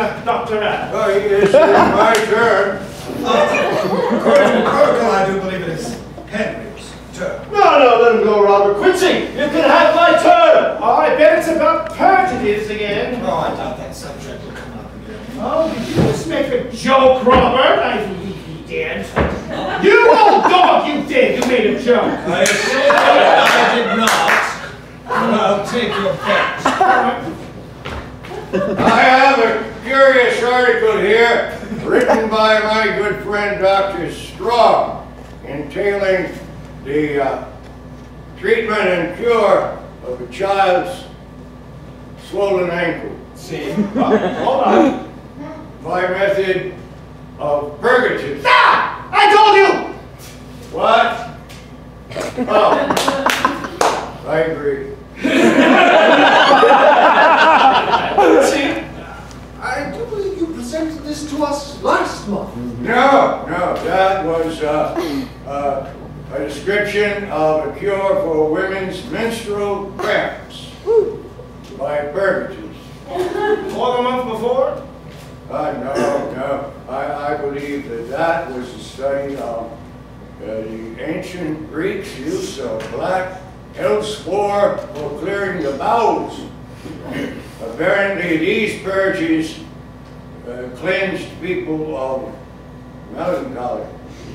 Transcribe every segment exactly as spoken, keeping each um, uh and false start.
uh, Doctor Adams? Oh, it's my turn. According to protocol, I do believe it is Henry's turn. No, no, let him go, Robert. Quincy, you can have my turn. Oh, I bet it's about prejudice again. Oh, I doubt that subject will come up again. Oh, did you just make a joke, Robert? I believe he did. You old dog, you did. You made a joke. I assure you I did not. I'll take your bet. I have a curious article here, written by my good friend Doctor Strong, entailing the uh, treatment and cure of a child's swollen ankle. See? Oh, hold on. By method of purgative. Ah! I told you! What? Oh, I agree. See? I do believe you presented this to us last month. No, no, that was uh, uh, a description of a cure for women's menstrual cramps by purgatives. More than a month before? Uh, no, no. I, I believe that that was a study of uh, the ancient Greeks' use of black hellespore for clearing the bowels. Apparently, these purges uh, cleansed people of melancholy.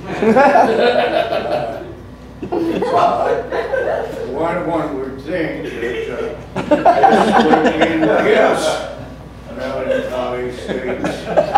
uh, so one, one would think that uh, this would induce melancholy states.